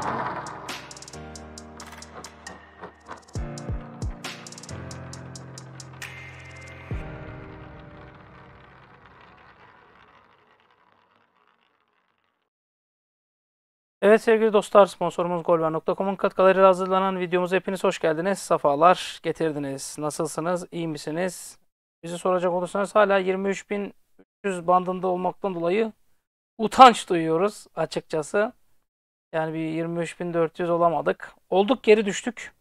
Evet sevgili dostlar, sponsorumuz Golver.com'un katkılarıyla hazırlanan videomuza hepiniz hoş geldiniz. Safalar getirdiniz. Nasılsınız? İyi misiniz? Bizi soracak olursanız hala 23.300 bandında olmaktan dolayı utanç duyuyoruz açıkçası. Yani bir 23.400 olamadık. Olduk, geri düştük.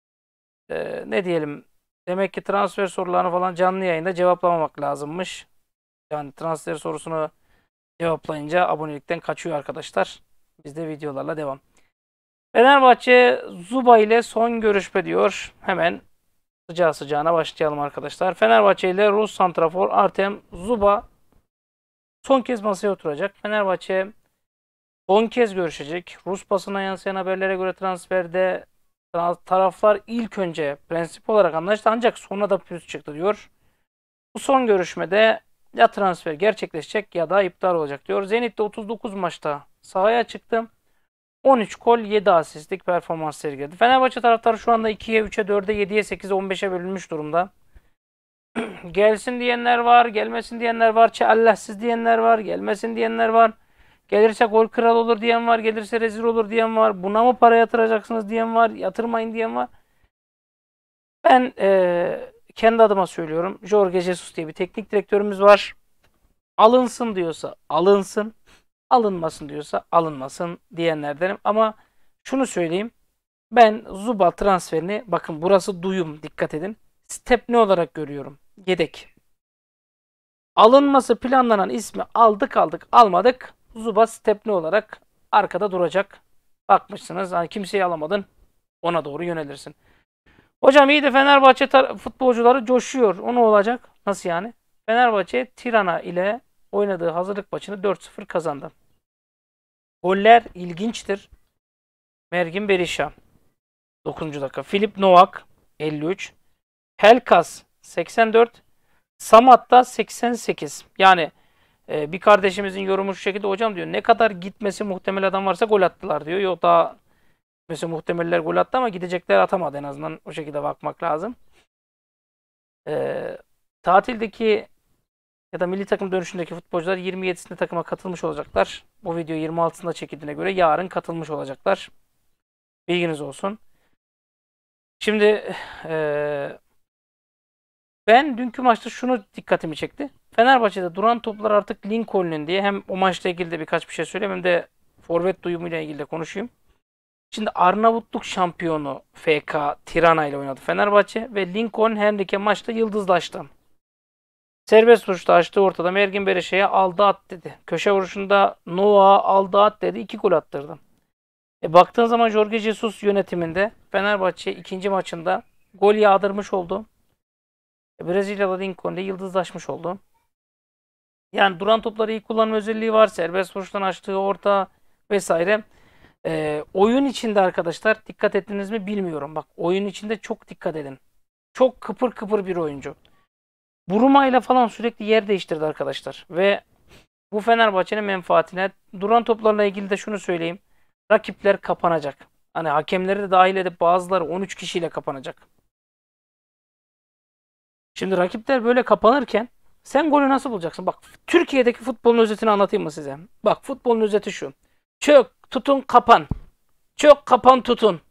Ne diyelim? Demek ki transfer sorularını falan canlı yayında cevaplamamak lazımmış. Yani transfer sorusunu cevaplayınca abonelikten kaçıyor arkadaşlar. Biz de videolarla devam. Fenerbahçe Zuba ile son görüşme diyor. Hemen sıcağı sıcağına başlayalım arkadaşlar. Fenerbahçe ile Rus santrafor Artem Zuba son kez masaya oturacak. Fenerbahçe son kez görüşecek. Rus basına yansıyan haberlere göre transferde taraflar ilk önce prensip olarak anlaştı ancak sonra da pürüz çıktı diyor. Bu son görüşmede ya transfer gerçekleşecek ya da iptal olacak diyor. Zenit'te 39 maçta sahaya çıktı. 13 gol, 7 asistlik performans sergiledi. Fenerbahçe taraftarı şu anda 2'ye, 3'e, 4'e, 7'ye, 8'e, 15'e bölünmüş durumda. Gelsin diyenler var, gelmesin diyenler var, Allahsız diyenler var, gelmesin diyenler var. Gelirse gol kral olur diyen var, gelirse rezil olur diyen var. Buna mı para yatıracaksınız diyen var, yatırmayın diyen var. Ben kendi adıma söylüyorum. Jorge Jesus diye bir teknik direktörümüz var. Alınsın diyorsa alınsın, alınmasın diyorsa alınmasın diyenlerdenim. Ama şunu söyleyeyim. Ben Zuba transferini, bakın burası duyum, dikkat edin. Stepne olarak görüyorum. Yedek. Alınması planlanan ismi aldık almadık. Zuba Stepne olarak arkada duracak. Bakmışsınız hani kimseyi alamadın, ona doğru yönelirsin. Hocam iyi de Fenerbahçe futbolcuları coşuyor. O ne olacak? Nasıl yani? Fenerbahçe Tirana ile oynadığı hazırlık maçını 4-0 kazandı. Goller ilginçtir. Mergin Berisha 9. dakika. Filip Novak 53. Pelkas 84. Samat da 88. Yani bir kardeşimizin yorumu şu şekilde, hocam diyor, ne kadar gitmesi muhtemel adam varsa gol attılar diyor. Yok, daha mesela muhtemeller gol attı ama gidecekler atamadı, en azından o şekilde bakmak lazım. Tatildeki ya da milli takım dönüşündeki futbolcular 27'sinde takıma katılmış olacaklar. Bu video 26'sında çekildiğine göre yarın katılmış olacaklar. Bilginiz olsun. Şimdi ben dünkü maçta şunu dikkatimi çekti. Fenerbahçe'de duran toplar artık Lincoln'un diye, hem o maçla ilgili de birkaç bir şey söyleyeyim hem de forvet duyumuyla ilgili de konuşayım. Şimdi Arnavutluk şampiyonu FK Tirana ile oynadı Fenerbahçe ve Lincoln Henrique maçta yıldızlaştı. Serbest vuruşta açtığı ortada Mergin Berişe'ye aldı at dedi. Köşe vuruşunda Noah aldı at dedi. 2 gol attırdı. Baktığın zaman Jorge Jesus yönetiminde Fenerbahçe ikinci maçında gol yağdırmış oldu. Brezilyalı Lincoln'de yıldızlaşmış oldu. Yani duran topları iyi kullanma özelliği var. Serbest vuruştan açtığı orta vesaire. Oyun içinde arkadaşlar, dikkat ettiniz mi bilmiyorum. Bak, oyun içinde çok dikkat edin. Çok kıpır kıpır bir oyuncu. Buruma ile falan sürekli yer değiştirdi arkadaşlar. Ve bu Fenerbahçe'nin menfaatine. Duran toplarla ilgili de şunu söyleyeyim. Rakipler kapanacak. Hani hakemleri de dahil edip bazıları 13 kişiyle kapanacak. Şimdi rakipler böyle kapanırken sen golü nasıl bulacaksın? Bak, Türkiye'deki futbolun özetini anlatayım mı size? Bak, futbolun özeti şu. Çök, tutun, kapan. Çök, kapan, tutun.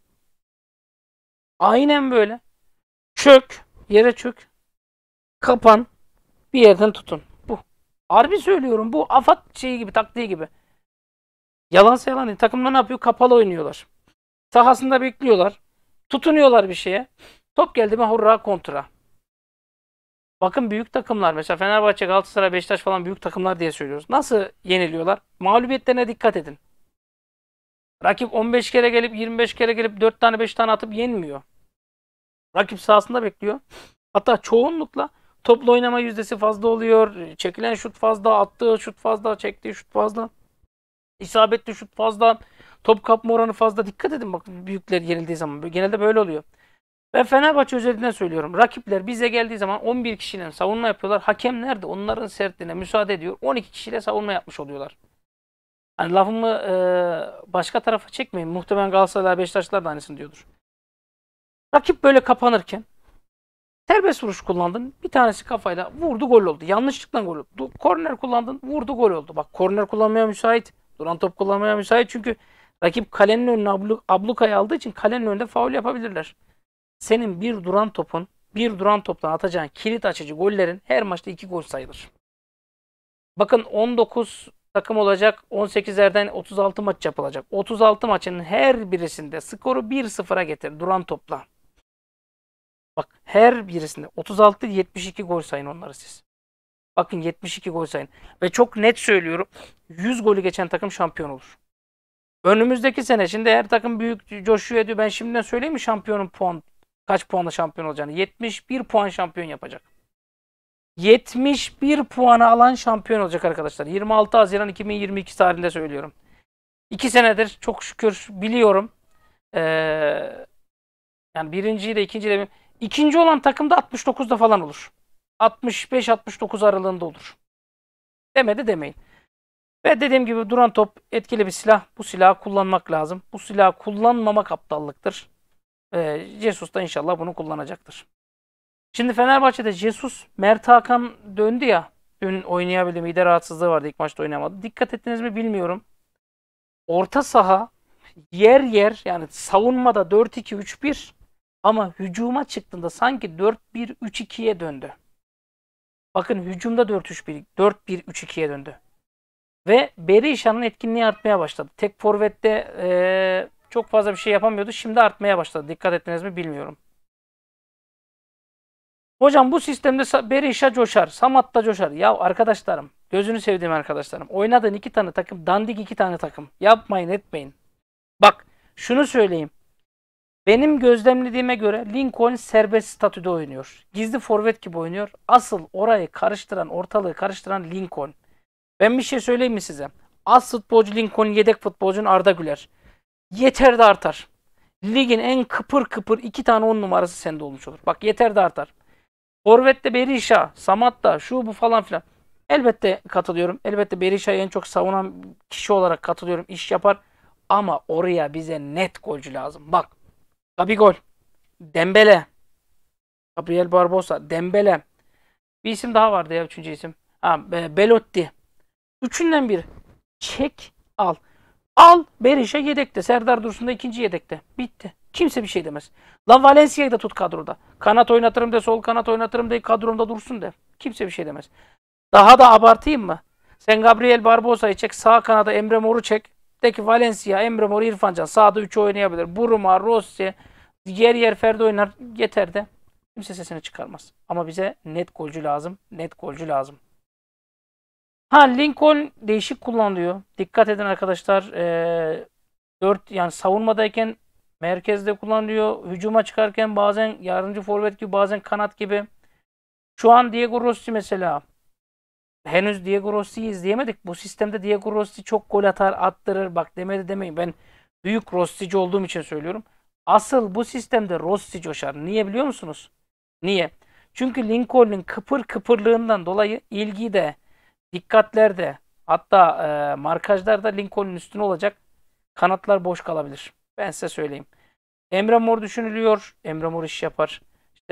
Aynen böyle. Çök, yere çök. Kapan, bir yerden tutun. Bu. Harbi söylüyorum. Bu AFAD şeyi gibi, taktiği gibi. Yalansa yalan değil. Takımlar ne yapıyor? Kapalı oynuyorlar. Sahasında bekliyorlar. Tutunuyorlar bir şeye. Top geldi mi hurra kontra. Bakın, büyük takımlar mesela Fenerbahçe, Galatasaray, Beşiktaş falan büyük takımlar diye söylüyoruz. Nasıl yeniliyorlar? Mağlubiyetlerine dikkat edin. Rakip 15 kere gelip 25 kere gelip 4 tane 5 tane atıp yenmiyor. Rakip sahasında bekliyor. Hatta çoğunlukla toplu oynama yüzdesi fazla oluyor. Çekilen şut fazla, attığı şut fazla, çektiği şut fazla. İsabetli şut fazla. Top kapma oranı fazla. Dikkat edin bakın, büyükler yenildiği zaman. Genelde böyle oluyor. Ben Fenerbahçe özelinden söylüyorum. Rakipler bize geldiği zaman 11 kişiyle savunma yapıyorlar. Hakemler de onların sertliğine müsaade ediyor. 12 kişiyle savunma yapmış oluyorlar. Hani lafımı başka tarafa çekmeyin. Muhtemelen Galatasaray, Beşiktaşlar da aynısını diyordur. Rakip böyle kapanırken serbest vuruş kullandın. Bir tanesi kafayla vurdu, gol oldu. Yanlışlıkla gol oldu. Korner kullandın, vurdu, gol oldu. Bak, korner kullanmaya müsait. Duran top kullanmaya müsait. Çünkü rakip kalenin önüne ablukayı aldığı için kalenin önünde faul yapabilirler. Senin bir duran toptan atacağın kilit açıcı gollerin her maçta 2 gol sayılır. Bakın, 19 takım olacak. 18'lerden 36 maç yapılacak. 36 maçın her birisinde skoru 1-0'a getir duran topla. Bak, her birisinde 36-72 gol sayın onları siz. Bakın, 72 gol sayın. Ve çok net söylüyorum. 100 golü geçen takım şampiyon olur. Önümüzdeki sene şimdi her takım büyük coşuyor ediyor. Ben şimdiden söyleyeyim mi şampiyonun kaç puanla şampiyon olacağını? 71 puan şampiyon yapacak. 71 puanı alan şampiyon olacak arkadaşlar. 26 Haziran 2022 tarihinde söylüyorum. 2 senedir çok şükür biliyorum. Yani birinciyi de ikinciyi de, ikinci olan takım da 69'da falan olur. 65-69 aralığında olur. Demedi demeyin. Ve dediğim gibi duran top etkili bir silah. Bu silahı kullanmak lazım. Bu silahı kullanmamak aptallıktır. Jesus da inşallah bunu kullanacaktır. Şimdi Fenerbahçe'de Jesus, Mert Hakan döndü ya. Dün oynayabildi. Mide rahatsızlığı vardı. İlk maçta oynamadı. Dikkat ettiniz mi bilmiyorum. Orta saha yer yer, yani savunmada 4-2-3-1 ama hücuma çıktığında sanki 4-1-3-2'ye döndü. Bakın, hücumda 4-3-1, 4-1-3-2'ye döndü. Ve Berisha'nın etkinliği artmaya başladı. Tek forvette çok fazla bir şey yapamıyordu. Şimdi artmaya başladı. Dikkat ettiniz mi bilmiyorum. Hocam, bu sistemde Berisha coşar, Samat da coşar. Ya arkadaşlarım, gözünü sevdiğim arkadaşlarım. Oynadığın 2 tane takım, dandik 2 tane takım. Yapmayın, etmeyin. Bak, şunu söyleyeyim. Benim gözlemlediğime göre Lincoln serbest statüde oynuyor. Gizli forvet gibi oynuyor. Asıl orayı karıştıran, ortalığı karıştıran Lincoln. Ben bir şey söyleyeyim mi size? Az futbolcu Lincoln, yedek futbolcunun Arda Güler. Yeter de artar. Ligin en kıpır kıpır 2 tane 10 numarası sende olmuş olur. Bak, yeter de artar. Forvet'te Berisha, Samat'ta, şu bu falan filan. Elbette katılıyorum. Elbette Berisha'yı en çok savunan kişi olarak katılıyorum. İş yapar. Ama oraya bize net golcü lazım. Bak, Gabigol, Dembele, Gabriel Barbosa, Dembele. Bir isim daha vardı ya, üçüncü isim. Belotti. Üçünden biri. Çek, al. Al, Berisha yedekte. Serdar Dursun da ikinci yedekte. Bitti. Kimse bir şey demez. Lan, Valencia'yı da tut kadroda. Kanat oynatırım de, sol kanat oynatırım de, kadromda dursun de. Kimse bir şey demez. Daha da abartayım mı? Sen Gabriel Barbosa'yı çek. Sağ kanada Emre Mor'u çek. De ki Valencia, Emre Mor, İrfan Can. Sağda 3 oynayabilir. Buruma, Rossi. Yer yer Ferdi oynar. Yeter de. Kimse sesini çıkarmaz. Ama bize net golcü lazım. Net golcü lazım. Lincoln değişik kullanılıyor. Dikkat edin arkadaşlar. 4, yani savunmadayken merkezde kullanılıyor. Hücuma çıkarken bazen yardımcı forvet gibi, bazen kanat gibi. Şu an Diego Rossi mesela. Henüz Diego Rossi'yi izleyemedik. Bu sistemde Diego Rossi çok gol atar, attırır. Bak, demedi demeyin. Ben büyük Rossi'ci olduğum için söylüyorum. Asıl bu sistemde Rossi coşar. Niye biliyor musunuz? Niye? Çünkü Lincoln'un kıpır kıpırlığından dolayı ilgi de, dikkatler de, hatta markajlar da Lincoln'un üstüne olacak. Kanatlar boş kalabilir. Ben size söyleyeyim. Emre Mor düşünülüyor. Emre Mor iş yapar. İşte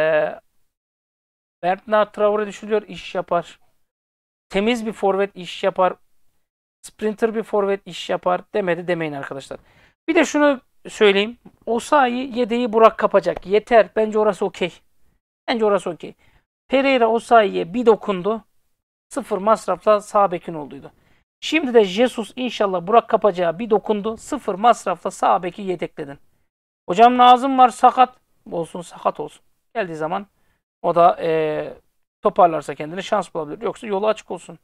Bernard Traore düşünülüyor. İş yapar. Temiz bir forvet iş yapar. Sprinter bir forvet iş yapar. Demedi demeyin arkadaşlar. Bir de şunu söyleyeyim. Osayi yedeği Burak kapacak. Yeter. Bence orası okey. Bence orası okey. Pereira Osayi'ye bir dokundu. Sıfır masrafla sağ bekin olduydu. Şimdi de Jesus inşallah Burak kapacağı bir dokundu. Sıfır masrafla sağ beki yedekledin. Hocam, Nazım var sakat. Olsun, sakat olsun. Geldiği zaman o da toparlarsa kendine şans bulabilir. Yoksa yolu açık olsun.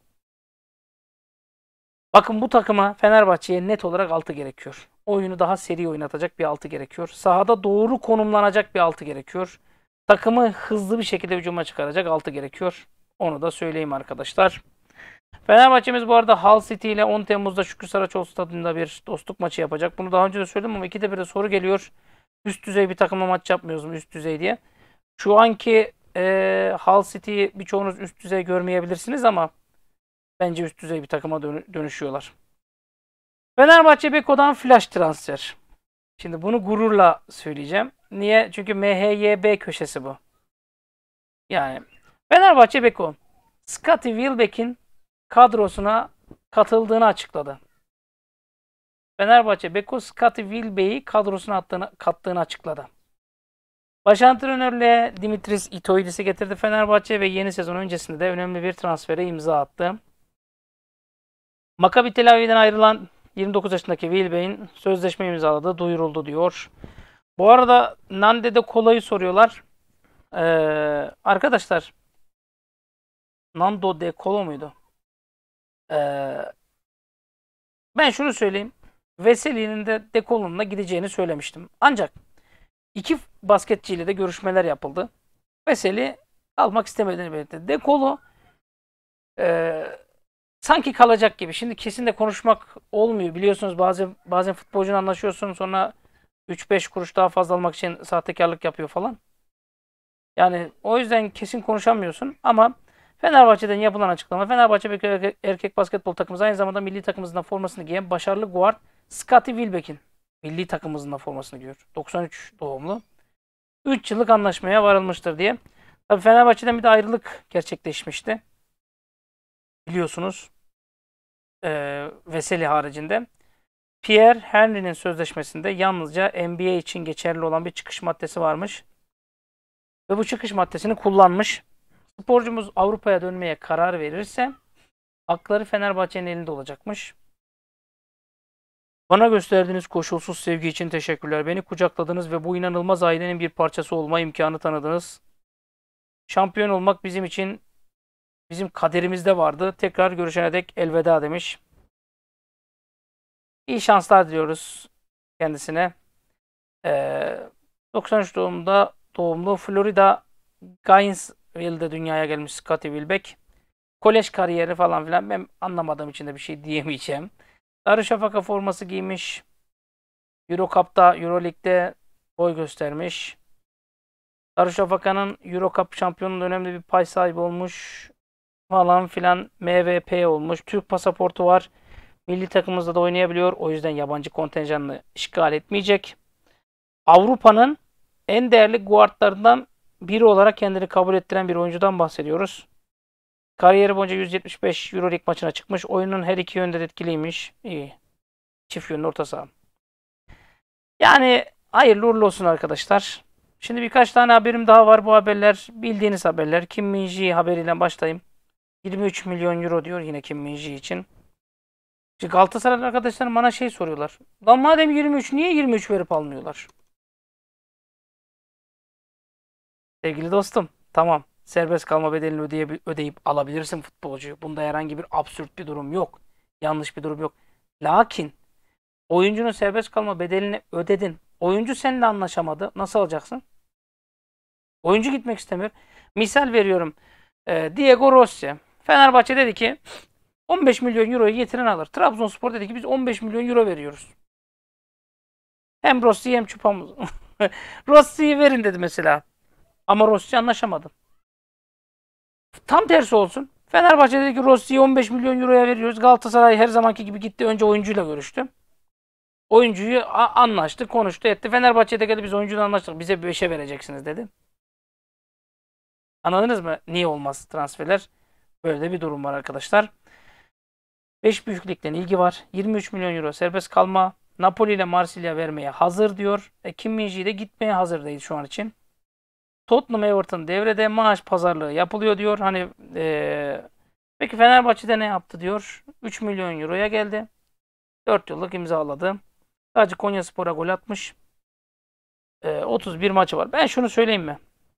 Bakın, bu takıma, Fenerbahçe'ye net olarak 6 gerekiyor. Oyunu daha seri oynatacak bir 6 gerekiyor. Sahada doğru konumlanacak bir 6 gerekiyor. Takımı hızlı bir şekilde hücuma çıkaracak 6 gerekiyor. Onu da söyleyeyim arkadaşlar. Fenerbahçe'miz bu arada Hull City ile 10 Temmuz'da Şükrü Saraçoğlu Stadı'nda bir dostluk maçı yapacak. Bunu daha önce de söyledim ama ikide bir de soru geliyor. Üst düzey bir takımla maç yapmıyoruz mu, üst düzey diye. Şu anki Hull City'yi birçoğunuz üst düzey görmeyebilirsiniz ama bence üst düzey bir takıma dönüşüyorlar. Fenerbahçe Beko'dan flash transfer. Şimdi bunu gururla söyleyeceğim. Niye? Çünkü MHYB köşesi bu. Yani Fenerbahçe Beko Scottie Wilbeck'in kadrosuna katıldığını açıkladı. Fenerbahçe Beko Scottie Wilbeck'i kadrosuna kattığını açıkladı. Baş antrenörlüğe Dimitris Itoidis'i getirdi Fenerbahçe ve yeni sezon öncesinde de önemli bir transfere imza attı. Maccabi Tel Aviv'den ayrılan 29 yaşındaki Wilbeck'in sözleşme imzaladığı duyuruldu diyor. Bu arada Nande de Cola'yı soruyorlar. Arkadaşlar Nando de Colo muydu? Ben şunu söyleyeyim. Veseli'nin de De Colo'nun da gideceğini söylemiştim. Ancak iki basketçiyle de görüşmeler yapıldı. Veseli almak istemediğini belirtti. De Colo sanki kalacak gibi. Şimdi kesin de konuşmak olmuyor. Biliyorsunuz bazen futbolcuyla anlaşıyorsun, sonra 3-5 kuruş daha fazla almak için sahtekarlık yapıyor falan. Yani o yüzden kesin konuşamıyorsun ama Fenerbahçe'den yapılan açıklama, Fenerbahçe erkek basketbol takımımız aynı zamanda milli takımımızın formasını giyen başarılı guard Scottie Wilbeck'in milli takımımızın formasını giyiyor. 93 doğumlu. 3 yıllık anlaşmaya varılmıştır diye. Tabii Fenerbahçe'den bir de ayrılık gerçekleşmişti. Biliyorsunuz. Veseli haricinde. Pierre Henry'nin sözleşmesinde yalnızca NBA için geçerli olan bir çıkış maddesi varmış. Ve bu çıkış maddesini kullanmış. Sporcumuz Avrupa'ya dönmeye karar verirse hakları Fenerbahçe'nin elinde olacakmış. Bana gösterdiğiniz koşulsuz sevgi için teşekkürler. Beni kucakladınız ve bu inanılmaz ailenin bir parçası olma imkanı tanıdınız. Şampiyon olmak bizim kaderimizde vardı. Tekrar görüşene dek elveda demiş. İyi şanslar diliyoruz kendisine. 93 doğumlu Florida Gainesville'de dünyaya gelmiş Scottie Wilbeck. Kolej kariyeri falan filan ben anlamadığım için de bir şey diyemeyeceğim. Darüşşafaka forması giymiş. Euro Cup'ta, Euro League'de boy göstermiş. Darüşşafaka'nın Euro Cup şampiyonluğunda önemli bir pay sahibi olmuş. Falan filan MVP olmuş. Türk pasaportu var. Milli takımımızda da oynayabiliyor. O yüzden yabancı kontenjanını işgal etmeyecek. Avrupa'nın en değerli guardlarından biri olarak kendini kabul ettiren bir oyuncudan bahsediyoruz. Kariyeri boyunca 175 Euroleague maçına çıkmış. Oyunun her iki yönde de etkiliymiş. İyi. Çift yönlü orta saha. Yani hayırlı uğurlu olsun arkadaşlar. Şimdi birkaç tane haberim daha var. Bu haberler bildiğiniz haberler. Kim Min-ji haberiyle başlayayım. 23 milyon euro diyor yine Kim Min-ji için. Şimdi Galatasaray arkadaşlarım bana şey soruyorlar. Lan madem 23 niye 23 verip almıyorlar? Sevgili dostum, tamam. Serbest kalma bedelini ödeyip alabilirsin futbolcuyu. Bunda herhangi bir absürt bir durum yok. Yanlış bir durum yok. Lakin oyuncunun serbest kalma bedelini ödedin. Oyuncu seninle anlaşamadı. Nasıl alacaksın? Oyuncu gitmek istemiyor. Misal veriyorum. Diego Rossi. Fenerbahçe dedi ki 15 milyon euroyu getiren alır. Trabzonspor dedi ki biz 15 milyon euro veriyoruz. Hem Rossi'yi hem Çupamız. Rossi'yi verin dedi mesela. Ama Rossi anlaşamadı. Tam tersi olsun. Fenerbahçe dedi ki Rossi'yi 15 milyon euroya veriyoruz. Galatasaray her zamanki gibi gitti. Önce oyuncuyla görüştü. Oyuncuyu anlaştı, konuştu, etti. Fenerbahçe de geldi biz oyuncuyla anlaştık. Bize 5'e vereceksiniz dedi. Anladınız mı? Niye olmaz transferler? Böyle de bir durum var arkadaşlar. 5 büyük ligden ilgi var. 23 milyon euro serbest kalma. Napoli ile Marsilya vermeye hazır diyor. Kim Min-ji de gitmeye hazır değil şu an için. Tottenham Everton devrede maaş pazarlığı yapılıyor diyor. Hani peki Fenerbahçe'de ne yaptı diyor. 3 milyon euroya geldi. 4 yıllık imzaladı. Sadece Konyaspor'a gol atmış. 31 maçı var. Ben şunu söyleyeyim mi?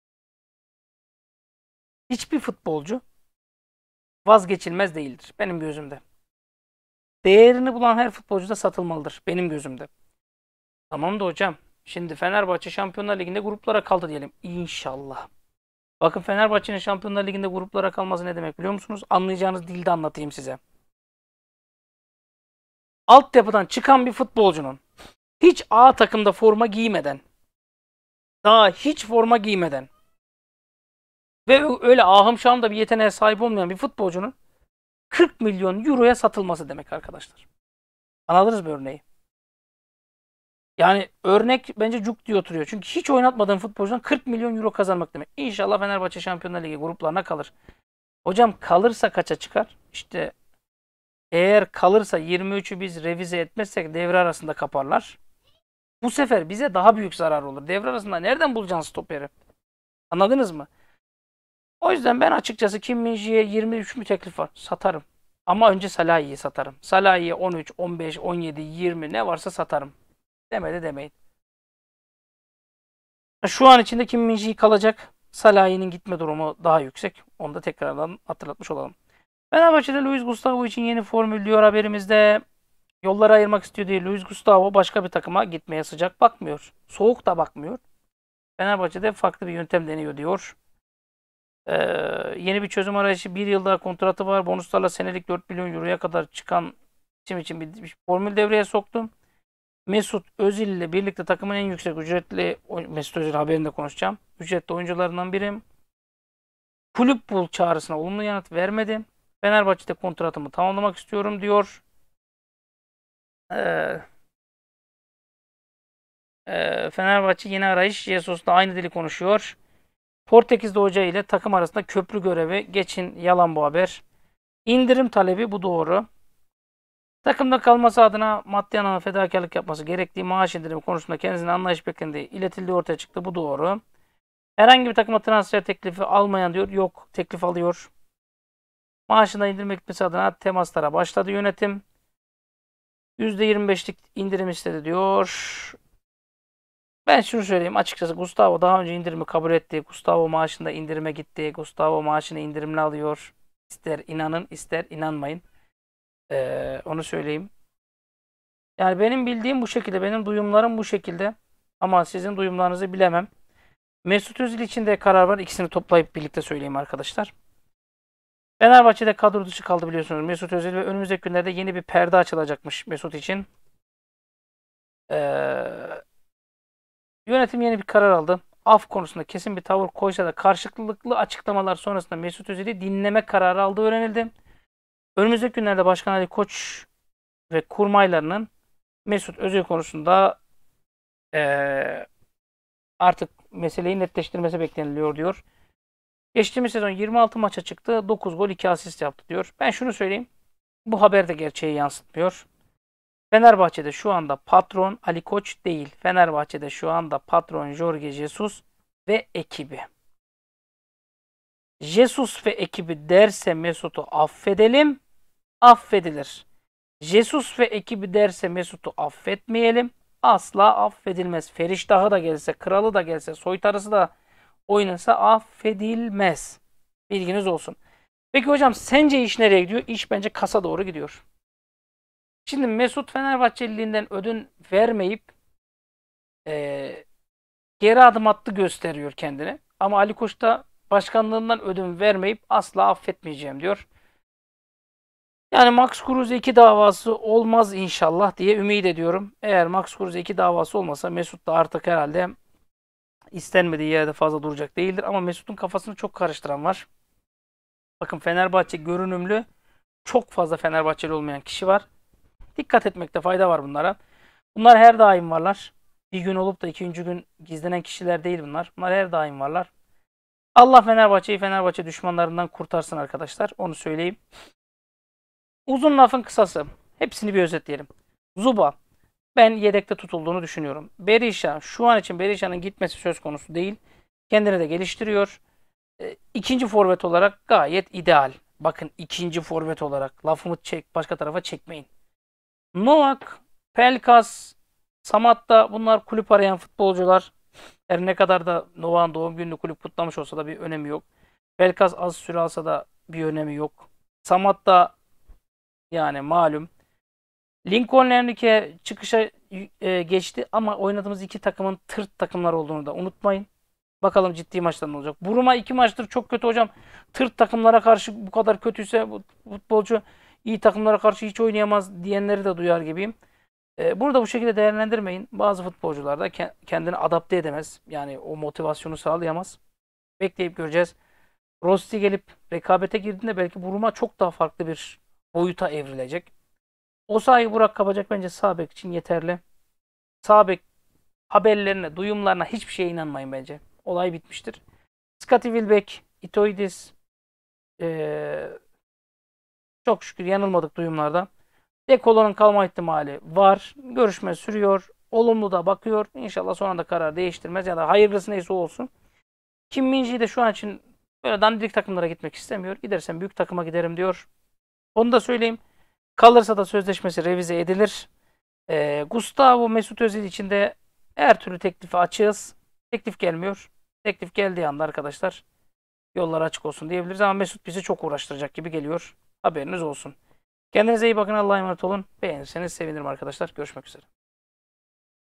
Hiçbir futbolcu vazgeçilmez değildir benim gözümde. Değerini bulan her futbolcu da satılmalıdır benim gözümde. Tamam da hocam. Şimdi Fenerbahçe Şampiyonlar Ligi'nde gruplara kaldı diyelim. İnşallah. Bakın Fenerbahçe'nin Şampiyonlar Ligi'nde gruplara kalması ne demek biliyor musunuz? Anlayacağınız dilde anlatayım size. Altyapıdan çıkan bir futbolcunun hiç A takımda forma giymeden, daha hiç forma giymeden ve öyle ahım şahım bir yeteneğe sahip olmayan bir futbolcunun 40 milyon euroya satılması demek arkadaşlar. Anladınız mı örneği? Yani örnek bence cuk diye oturuyor. Çünkü hiç oynatmadığın futbolcudan 40 milyon euro kazanmak demek. İnşallah Fenerbahçe Şampiyonlar Ligi gruplarına kalır. Hocam kalırsa kaça çıkar? İşte eğer kalırsa 23'ü biz revize etmezsek devre arasında kaparlar. Bu sefer bize daha büyük zarar olur. Devre arasında nereden bulacaksın stoperi? Anladınız mı? O yüzden ben açıkçası Kim Min-jae'ye 23 mü teklif var? Satarım. Ama önce Salahi'yi satarım. Salahi'ye 13, 15, 17, 20 ne varsa satarım. Demedi demeyin. Şu an içinde Kim Min-jae kalacak. Salahi'nin gitme durumu daha yüksek. Onu da tekrardan hatırlatmış olalım. Fenerbahçe'de Luis Gustavo için yeni formül diyor haberimizde. Yolları ayırmak istiyor diye Luis Gustavo başka bir takıma gitmeye sıcak bakmıyor. Soğuk da bakmıyor. Fenerbahçe'de farklı bir yöntem deniyor diyor. Ee, Yeni bir çözüm arayışı, bir yıl daha kontratı var. Bonuslarla senelik 4 milyon euroya kadar çıkan isim için bir formül devreye soktum. Mesut Özil ile birlikte takımın en yüksek ücretli Mesut Özil haberinde konuşacağım. Ücretli oyuncularından biri. Kulüp bul çağrısına olumlu yanıt vermedi. Fenerbahçe'de kontratımı tamamlamak istiyorum diyor. Ee, Fenerbahçe yeni arayış. Jesus'la aynı dili konuşuyor. Portekizli hoca ile takım arasında köprü görevi. Geçin yalan bu haber. İndirim talebi bu doğru. Takımda kalması adına maddi anlamda fedakarlık yapması gerektiği maaş indirimi konusunda kendisine anlayış beklendiği iletildiği ortaya çıktı. Bu doğru. Herhangi bir takıma transfer teklifi almayan diyor. Yok, teklif alıyor. Maaşına indirime gitmesi adına temaslara başladı yönetim. %25'lik indirim istedi diyor. Ben şunu söyleyeyim açıkçası, Gustavo daha önce indirimi kabul etti. Gustavo maaşında indirime gitti. Gustavo maaşını indirimli alıyor. İster inanın ister inanmayın. Onu söyleyeyim. Yani benim bildiğim bu şekilde. Benim duyumlarım bu şekilde. Ama sizin duyumlarınızı bilemem. Mesut Özil için de karar var. İkisini toplayıp birlikte söyleyeyim arkadaşlar. Fenerbahçe'de kadro dışı kaldı biliyorsunuz Mesut Özil ve önümüzdeki günlerde yeni bir perde açılacakmış Mesut için. Ee, Yönetim yeni bir karar aldı. Af konusunda kesin bir tavır koysa da karşılıklı açıklamalar sonrasında Mesut Özil'i dinleme kararı aldığı öğrenildi. Önümüzdeki günlerde Başkan Ali Koç ve kurmaylarının Mesut Özil konusunda ee, artık meseleyi netleştirmesi bekleniliyor diyor. Geçtiğimiz sezon 26 maça çıktı. 9 gol 2 asist yaptı diyor. Ben şunu söyleyeyim. Bu haber de gerçeği yansıtmıyor. Fenerbahçe'de şu anda patron Ali Koç değil. Fenerbahçe'de şu anda patron Jorge Jesus ve ekibi. Jesus ve ekibi derse Mesut'u affedelim, affedilir. Jesus ve ekibi derse Mesut'u affetmeyelim, asla affedilmez. Feriştahı da gelse, kralı da gelse, soytarısı da oynasa affedilmez. Bilginiz olsun. Peki hocam sence iş nereye gidiyor? İş bence kasa doğru gidiyor. Şimdi Mesut Fenerbahçeliliğinden ödün vermeyip e, geri adım attı gösteriyor kendini. Ama Ali Koç da başkanlığından ödün vermeyip asla affetmeyeceğim diyor. Yani Max Kruse 2 davası olmaz inşallah diye ümit ediyorum. Eğer Max Kruse 2 davası olmasa Mesut da artık herhalde istenmediği yerde fazla duracak değildir. Ama Mesut'un kafasını çok karıştıran var. Bakın Fenerbahçe görünümlü çok fazla Fenerbahçeli olmayan kişi var. Dikkat etmekte fayda var bunlara. Bunlar her daim varlar. Bir gün olup da ikinci gün gizlenen kişiler değil bunlar. Bunlar her daim varlar. Allah Fenerbahçe'yi Fenerbahçe düşmanlarından kurtarsın arkadaşlar. Onu söyleyeyim. Uzun lafın kısası. Hepsini bir özetleyelim. Zuba. Ben yedekte tutulduğunu düşünüyorum. Berisha. Şu an için Berisha'nın gitmesi söz konusu değil. Kendini de geliştiriyor. İkinci forvet olarak gayet ideal. Bakın ikinci forvet olarak. Lafımı başka tarafa çekmeyin. Novak, Pelkas, Samatta bunlar kulüp arayan futbolcular. Her ne kadar da Novak'ın doğum gününü kulüp kutlamış olsa da bir önemi yok. Pelkas az süre alsa da bir önemi yok. Samatta yani malum. Lincoln Henrique çıkışa geçti ama oynadığımız iki takımın tırt takımlar olduğunu da unutmayın. Bakalım ciddi maçlar ne olacak. Buruma 2 maçtır çok kötü hocam. Tırt takımlara karşı bu kadar kötüyse bu futbolcu iyi takımlara karşı hiç oynayamaz diyenleri de duyar gibiyim. Bunu da bu şekilde değerlendirmeyin. Bazı futbolcular da kendini adapte edemez. Yani o motivasyonu sağlayamaz. Bekleyip göreceğiz. Rossi gelip rekabete girdiğinde belki Buruma çok daha farklı bir boyuta evrilecek. Osayi Burak Kabacak bence sağ bek için yeterli. Sağ bek haberlerine, duyumlarına hiçbir şeye inanmayın bence. Olay bitmiştir. Scottie Wilbeck, Itoidis, ee, çok şükür yanılmadık duyumlarda. Dekolo'nun kalma ihtimali var. Görüşme sürüyor. Olumlu da bakıyor. İnşallah son anda karar değiştirmez ya da hayırlısı neyse olsun. Kim Min-ji de şu an için böyle dandirik takımlara gitmek istemiyor. Gidersem büyük takıma giderim diyor. Onu da söyleyeyim. Kalırsa da sözleşmesi revize edilir. Gustavo Mesut Özil için de her türlü teklifi açığız. Teklif gelmiyor. Teklif geldiği anda arkadaşlar yollar açık olsun diyebiliriz ama Mesut bizi çok uğraştıracak gibi geliyor. Haberiniz olsun. Kendinize iyi bakın. Allah'a emanet olun. Beğenirseniz sevinirim arkadaşlar. Görüşmek üzere.